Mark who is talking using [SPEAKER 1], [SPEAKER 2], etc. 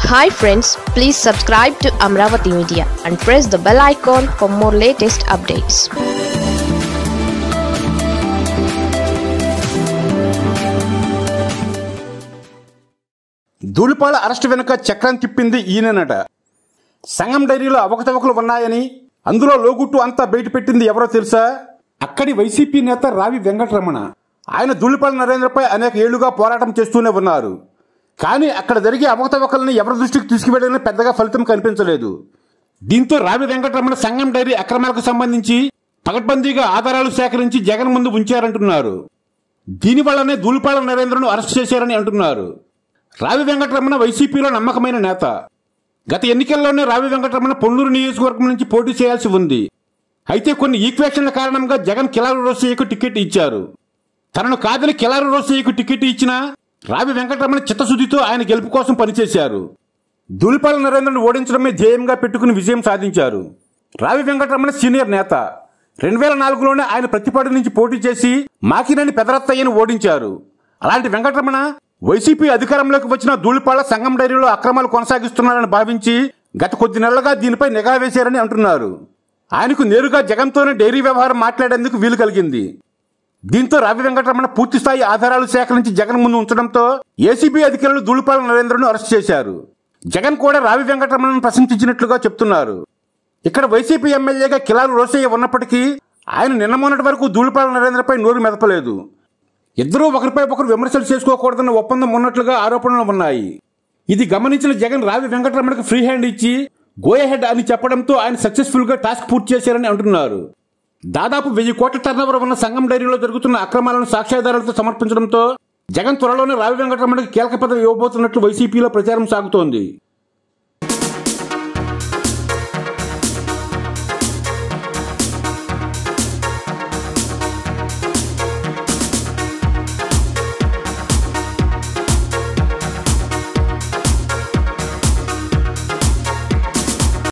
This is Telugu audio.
[SPEAKER 1] Hi friends, please subscribe to Amaravathi Media and press the bell icon for more latest updates.
[SPEAKER 2] Dhulipala arrest వెనుక చక్రం తిప్పింది ఈయననట. సంగం డైరీలో అవకతవకలు ఉన్నాయని, అందులో లోగుట్టు అంతా బయటపెట్టింది ఎవరో తెలుసా? అక్కడి వైసీపీ నేత రావి వెంకటరమణ. ఆయన ధూళిపాల నరేంద్రపై అనేక ఏళ్లుగా పోరాటం చేస్తూనే ఉన్నారు. కానీ అక్కడ జరిగే అవకతవకల్ని ఎవరి దృష్టికి తీసుకువెళ్ళినా పెద్దగా ఫలితం కనిపించలేదు. దీంతో రావి వెంకటరమణ సంగం డైరీ అక్రమాలకు సంబంధించి పకడ్బందీగా ఆధారాలు సేకరించి జగన్ ముందు ఉంచారంటున్నారు. దీనివల్లనే ధూళిపాల నరేంద్రను అరెస్ట్ చేశారని అంటున్నారు. రావి వెంకటరమణ వైసీపీలో నమ్మకమైన నేత. గత ఎన్నికల్లోనే రావి వెంకటరమణ పొన్నూరు నియోజకవర్గం నుంచి పోటీ చేయాల్సి ఉంది. అయితే కొన్ని ఈక్వేషన్ల కారణంగా జగన్ కిలారు రోసయ్యకు టికెట్ ఇచ్చారు. తనను కాదని కిలారు రోసయ్యకు టికెట్ ఇచ్చినా రావి వెంకటరమణ చిత్తశుద్ధితో ఆయన గెలుపు కోసం పనిచేశారు. ధూళిపాల నరేంద్రను ఓడించడమే ధ్యేయంగా పెట్టుకుని విజయం సాధించారు. రావి వెంకటరమణ సీనియర్ నేత. 2004లోనే ఆయన ప్రతిపాడు నుంచి పోటీ చేసి మాకినేని పెదరత్తయ్యను ఓడించారు. అలాంటి వెంకటరమణ వైసీపీ అధికారంలోకి వచ్చిన ధూళిపాల సంగం డైరీలో అక్రమాలు కొనసాగిస్తున్నారని భావించి గత కొద్ది నెలలుగా దీనిపై నిఘా వేశారని అంటున్నారు. ఆయనకు నేరుగా జగన్తోనే డైరీ వ్యవహారం మాట్లాడేందుకు వీలు కలిగింది. దీంతో రావి వెంకటరమణ పూర్తిస్థాయి ఆధారాలు సేకరించి జగన్ ముందు ఉంచడంతో ఏసీబీ అధికారులు ధూళిపాల నరేంద్రను అరెస్ట్ చేశారు. జగన్ కూడా రావి వెంకటరమణను ప్రశంసించినట్లుగా చెప్తున్నారు. ఇక్కడ వైసీపీ ఎమ్మెల్యేగా కిలారు రోసయ్య ఉన్నప్పటికీ ఆయన నిన్న మొన్నటి వరకు ధూళిపాల నరేంద్రపై నోరు మెదపలేదు. ఇద్దరూ ఒకరిపై ఒకరు విమర్శలు చేసుకోకూడదన్న ఒప్పందం ఉన్నట్లుగా ఆరోపణలు ఉన్నాయి. ఇది గమనించిన జగన్ రావి వెంకటరమణకు ఫ్రీ హ్యాండ్ ఇచ్చి గో అహెడ్ అని చెప్పడంతో ఆయన సక్సెస్ఫుల్ గా టాస్క్ పూర్తి చేశారని అంటున్నారు. దాదాపు 1000 కోట్ల టర్నోవర్ ఉన్న సంగం డైరీలో జరుగుతున్న అక్రమాలను సాక్ష్యాధారాలతో సమర్పించడంతో జగన్ త్వరలోనే రావి వెంకటరమణకి కీలక పదవి ఇవ్వబోతున్నట్లు వైసీపీలో ప్రచారం సాగుతోంది.